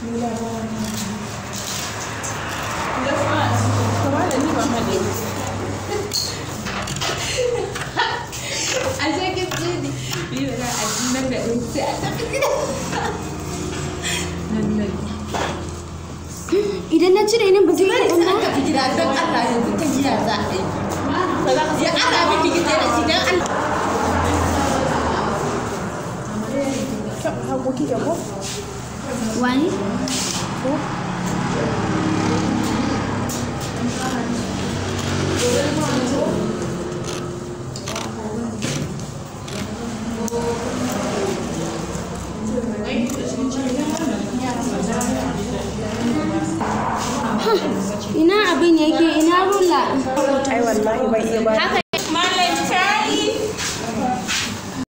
Idan na cire nan ba zai yi ba ka fi gida don Allah yanzu ta giya za a yi. Ya ara miki gida da shi don Allah. Hakoki da ko? Wani? Ko? Ina abin yake, ina rula. Ai wallahi bai iya ba.